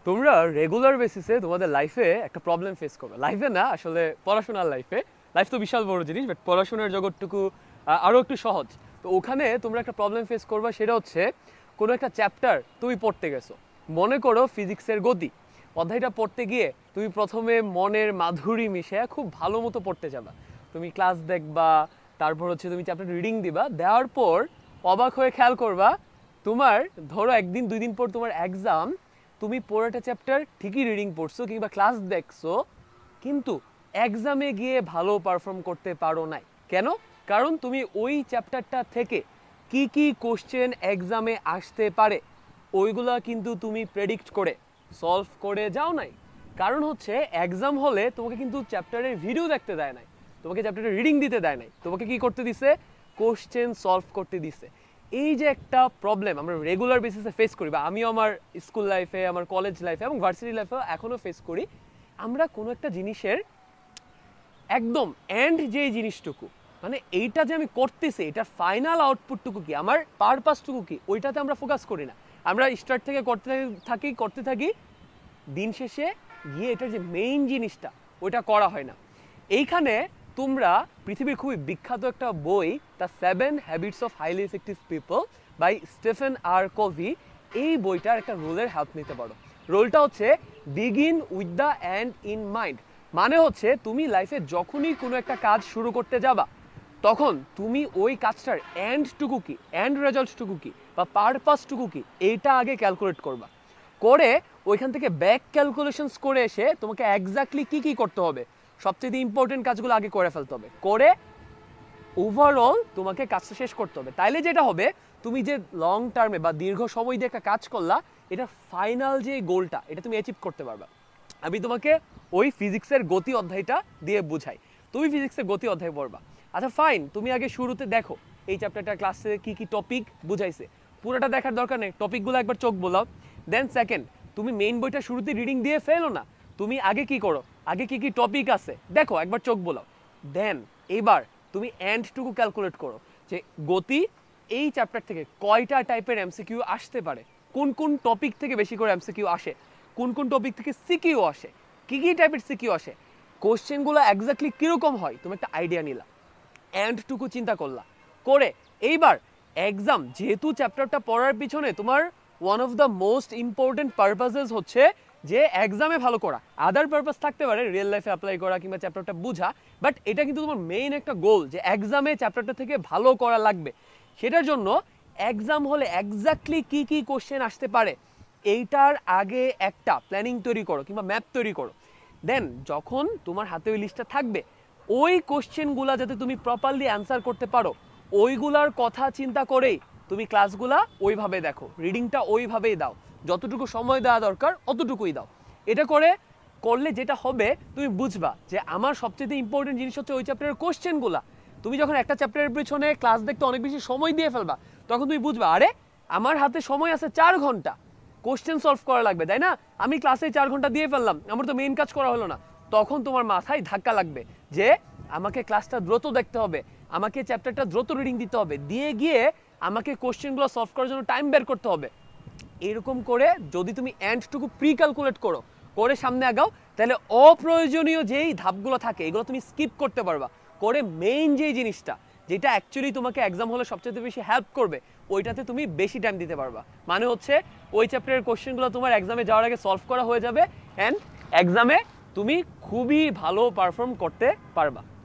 তোমরা রেগুলার বেসিসে তোমাদের লাইফে একটা প্রবলেম ফেস করবে, লাইফে না আসলে পড়াশোনার লাইফে। লাইফ তো বিশাল বড় জিনিস, বাট পড়াশোনার জগৎটুকু আরও একটু সহজ। তো ওখানে তোমরা একটা প্রবলেম ফেস করবা, সেটা হচ্ছে কোনো একটা চ্যাপ্টার তুমি পড়তে গেছো, মনে করো ফিজিক্সের গতি অধ্যায়টা পড়তে গিয়ে তুমি প্রথমে মনের মাধুরী মিশে খুব ভালো মতো পড়তে যাবা, তুমি ক্লাস দেখবা, তারপর হচ্ছে তুমি চ্যাপ্টার রিডিং দিবা, দেওয়ার পর অবাক হয়ে খেয়াল করবা তোমার ধরো একদিন দুই দিন পর তোমার এক্সাম, তুমি পুরোটা চ্যাপ্টার ঠিকই রিডিং পড়ছো কিংবা ক্লাস দেখছো, কিন্তু এক্সামে গিয়ে ভালো পারফর্ম করতে পারো নাই। কেন? কারণ তুমি ওই চ্যাপ্টারটা থেকে কি কি কোশ্চেন এক্সামে আসতে পারে ওইগুলা কিন্তু তুমি প্রেডিক্ট করে সলভ করে যাও নাই। কারণ হচ্ছে এক্সাম হলে তোমাকে কিন্তু চ্যাপ্টারের ভিডিও দেখতে দেয় নাই, তোমাকে চ্যাপ্টারের রিডিং দিতে দেয় নাই, তোমাকে কি করতে দিছে? কোশ্চেন সলভ করতে দিছে। এই যে একটা প্রবলেম আমরা রেগুলার বেসিসে ফেস করি, বা আমিও আমার স্কুল লাইফে, আমার কলেজ লাইফে এবং ভার্সিটি লাইফেও এখনও ফেস করি। আমরা কোনো একটা জিনিসের একদম এন্ড যে জিনিসটুকু, মানে এইটা যে আমি করতেছি এটার ফাইনাল আউটপুটটুকু কি, আমার পারপাসটুকু কি, ওইটাতে আমরা ফোকাস করি না। আমরা স্টার্ট থেকে করতে থাকি, দিন শেষে গিয়ে এটার যে মেইন জিনিসটা ওইটা করা হয় না। এইখানে তোমরা পৃথিবীর খুবই বিখ্যাত একটা বই, the 7 habits of highly effective people by Stephen R Covey, এই বইটার একটা রোলের হেল্প নিতে পারো। রোলটা হচ্ছে begin with the end in mind. মানে হচ্ছে তুমি লাইফে যখনই কোনো একটা কাজ শুরু করতে যাবা, তখন তুমি ওই কাজটার এন্ডটুকু কি, এন্ড রেজাল্টটুকু কি বা পারপাসটুকু কি, এইটা আগে ক্যালকুলেট করবা। করে ওইখান থেকে ব্যাক ক্যালকুলেশনস করে এসে তোমাকে এক্স্যাক্টলি কি কি করতে হবে, সবচেয়ে ইম্পর্টেন্ট কাজগুলো আগে করে ফেলতে হবে, করে ওভারঅল তোমাকে কাজটা শেষ করতে হবে। তাইলে যেটা হবে, তুমি যে লং টার্মে বা দীর্ঘ সময় দিয়ে একটা কাজ করলা, এটা ফাইনাল যে গোলটা এটা তুমি অ্যাচিভ করতে পারবা। আমি তোমাকে ওই ফিজিক্সের গতি অধ্যায়টা দিয়ে বুঝাই। তুমি ফিজিক্সের গতি অধ্যায় পড়বা, আচ্ছা ফাইন, তুমি আগে শুরুতে দেখো এই চ্যাপ্টারটা ক্লাসে কি কি টপিক বুঝাইছে, পুরোটা দেখার দরকার নেই, টপিকগুলো একবার চোখ বোলাও। দেন সেকেন্ড, তুমি মেইন বইটা শুরুতে রিডিং দিয়ে ফেলো না, তুমি আগে কি করো, আগে কি কি টপিক আছে দেখো, একবার চোখ বোলাও। দেন এবার তুমি এন্ডটুকু ক্যালকুলেট করো যে গতি এই চ্যাপ্টার থেকে কয়টা টাইপের এমসিকিউ আসতে পারে, কোন কোন টপিক থেকে বেশি করে এমসিকিউ আসে, কোন কোন টপিক থেকে সিকিউ আসে, কি কি টাইপের সিকিউ আসে, কোশ্চেনগুলো এক্স্যাক্টলি কীরকম হয়, তুমি একটা আইডিয়া নিলা, এন্ডটুকু চিন্তা করলা। করে এইবার এক্সাম, যেহেতু চ্যাপ্টারটা পড়ার পিছনে তোমার one of the most important purposes হচ্ছে যে এক্সামে ভালো করা, আদার পারপাস থাকতে পারে রিয়েল লাইফে অ্যাপ্লাই করা কিংবা চ্যাপ্টারটা বোঝা, বাট এটা কিন্তু তোমার মেইন একটা গোল যে এক্সামে চ্যাপ্টারটা থেকে ভালো করা লাগবে। সেটার জন্য এক্সাম হলে এক্স্যাক্টলি কি কি কোশ্চেন আসতে পারে এইটার আগে একটা প্ল্যানিং তৈরি করো কিংবা ম্যাপ তৈরি করো। দেন যখন তোমার হাতে ওই লিস্টটা থাকবে, ওই কোশ্চেনগুলো যাতে তুমি প্রপারলি অ্যান্সার করতে পারো, ওইগুলার কথা চিন্তা করেই তুমি ক্লাসগুলা ওইভাবে দেখো, রিডিংটা ওইভাবেই দাও, যতটুকু সময় দেওয়া দরকার অতটুকুই দাও। এটা করলে যেটা হবে, তুমি বুঝবা যে আমার সবচেয়ে ইম্পর্টেন্ট জিনিস হচ্ছে ওই চ্যাপ্টারের কোশ্চেনগুলা। তুমি যখন একটা চ্যাপ্টারের পিছনে ক্লাস দেখতে অনেক বেশি সময় দিয়ে ফেলবা, তখন তুমি বুঝবা আরে আমার হাতে সময় আছে 4 ঘন্টা, কোশ্চেন সলভ করা লাগবে, তাই না? আমি ক্লাসে 4 ঘন্টা দিয়ে ফেললাম, আমার তো মেইন কাজ করা হলো না। তখন তোমার মাথায় ধাক্কা লাগবে যে আমাকে ক্লাসটা দ্রুত দেখতে হবে, আমাকে চ্যাপ্টারটা দ্রুত রিডিং দিতে হবে, দিয়ে গিয়ে আমাকে কোশ্চেনগুলো সলভ করার জন্য টাইম বের করতে হবে। এরকম করে যদি তুমি এন্ডটুকু প্রি ক্যালকুলেট করে সামনে আগাও, তাহলে অপ্রয়োজনীয় যেই ধাপগুলো থাকে এগুলো তুমি স্কিপ করতে পারবা। করে মেইন যেই জিনিসটা, যেটা অ্যাকচুয়ালি তোমাকে এক্সাম হলে সবচেয়ে বেশি হেল্প করবে, ওইটাতে তুমি বেশি টাইম দিতে পারবা। মানে হচ্ছে ওই চ্যাপ্টারের কোশ্চেনগুলো তোমার এক্সামে যাওয়ার আগে সলভ করা হয়ে যাবে, অ্যান্ড এক্সামে তুমি খুবই ভালো পারফর্ম করতে পারবা।